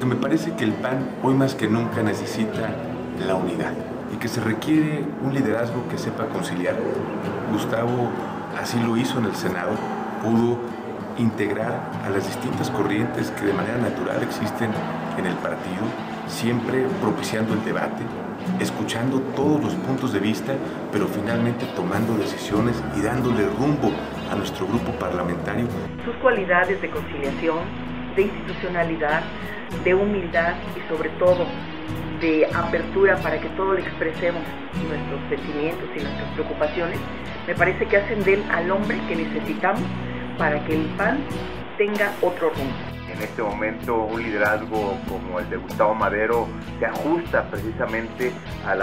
me parece que el PAN hoy más que nunca necesita la unidad y que se requiere un liderazgo que sepa conciliar. Gustavo así lo hizo en el Senado, pudo integrar a las distintas corrientes que de manera natural existen en el partido, siempre propiciando el debate, escuchando todos los puntos de vista, pero finalmente tomando decisiones y dándole rumbo a nuestro grupo parlamentario. Sus cualidades de conciliación, de institucionalidad, de humildad y sobre todo de apertura para que todos le expresemos nuestros sentimientos y nuestras preocupaciones, me parece que hacen de él al hombre que necesitamos para que el PAN tenga otro rumbo. En este momento un liderazgo como el de Gustavo Madero se ajusta precisamente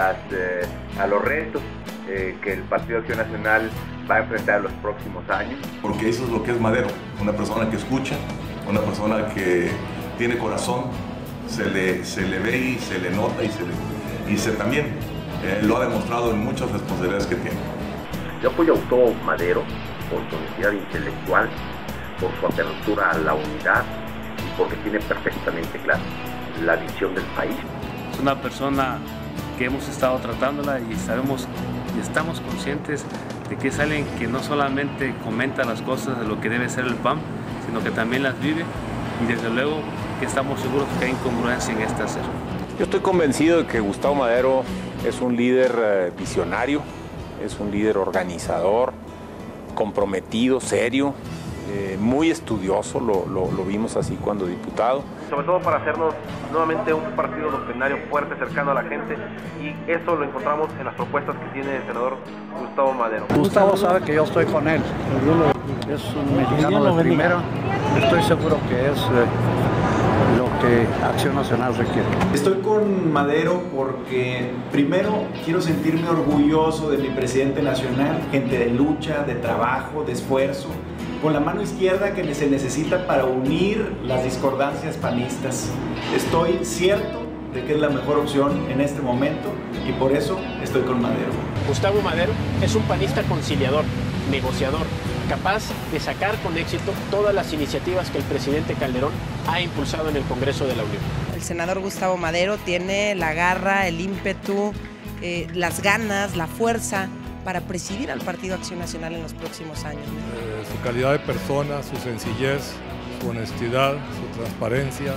a los retos que el Partido Acción Nacional va a enfrentar en los próximos años. Porque eso es lo que es Madero, una persona que escucha, una persona que tiene corazón, se le ve y se le nota y se también lo ha demostrado en muchas responsabilidades que tiene. Yo apoyo a Gustavo Madero por su honestidad intelectual, por su apertura a la unidad y porque tiene perfectamente clara la visión del país. Es una persona que hemos estado tratándola y sabemos y estamos conscientes de que es alguien que no solamente comenta las cosas de lo que debe ser el PAN, sino que también las vive y desde luego que estamos seguros que hay incongruencia en este hacer. Yo estoy convencido de que Gustavo Madero es un líder visionario, es un líder organizador, comprometido, serio, muy estudioso, lo vimos así cuando diputado. Sobre todo para hacernos nuevamente un partido doctrinario fuerte, cercano a la gente, y eso lo encontramos en las propuestas que tiene el senador Gustavo Madero. Gustavo sabe que yo estoy con él, es un mexicano de primera, estoy seguro que es lo que Acción Nacional requiere. Estoy con Madero porque primero quiero sentirme orgulloso de mi presidente nacional, gente de lucha, de trabajo, de esfuerzo, con la mano izquierda que se necesita para unir las discordancias panistas. Estoy cierto de que es la mejor opción en este momento y por eso estoy con Madero. Gustavo Madero es un panista conciliador, negociador, capaz de sacar con éxito todas las iniciativas que el presidente Calderón ha impulsado en el Congreso de la Unión. El senador Gustavo Madero tiene la garra, el ímpetu, las ganas, la fuerza para presidir al Partido Acción Nacional en los próximos años. Su calidad de persona, su sencillez, su honestidad, su transparencia,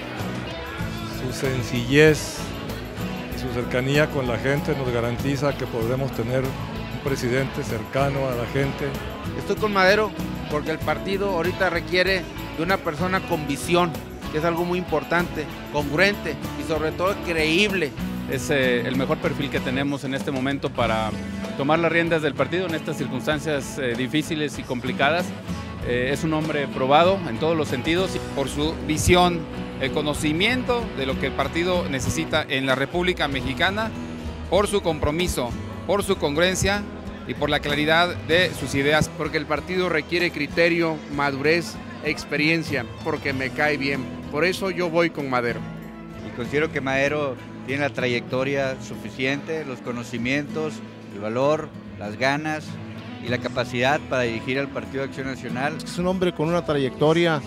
su sencillez y su cercanía con la gente nos garantiza que podremos tener un presidente cercano a la gente. Estoy con Madero porque el partido ahorita requiere de una persona con visión, que es algo muy importante, congruente y sobre todo creíble. Es el mejor perfil que tenemos en este momento para tomar las riendas del partido en estas circunstancias difíciles y complicadas. Es un hombre probado en todos los sentidos. Por su visión, el conocimiento de lo que el partido necesita en la República Mexicana, por su compromiso, por su congruencia y por la claridad de sus ideas. Porque el partido requiere criterio, madurez, experiencia, porque me cae bien. Por eso yo voy con Madero. Y considero que Madero tiene la trayectoria suficiente, los conocimientos, el valor, las ganas y la capacidad para dirigir al Partido Acción Nacional. Es un hombre con una trayectoria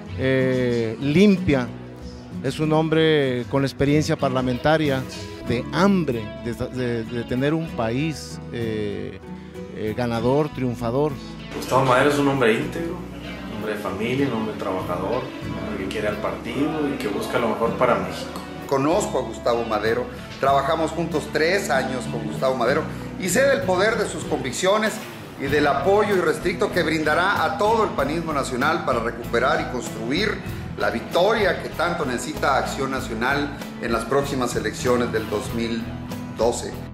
limpia, es un hombre con experiencia parlamentaria, de hambre, de tener un país ganador, triunfador. Gustavo Madero es un hombre íntegro, un hombre de familia, un hombre trabajador, un hombre que quiere al partido y que busca lo mejor para México. Conozco a Gustavo Madero, trabajamos juntos 3 años con Gustavo Madero y sé del poder de sus convicciones y del apoyo irrestricto que brindará a todo el panismo nacional para recuperar y construir la victoria que tanto necesita Acción Nacional en las próximas elecciones del 2012.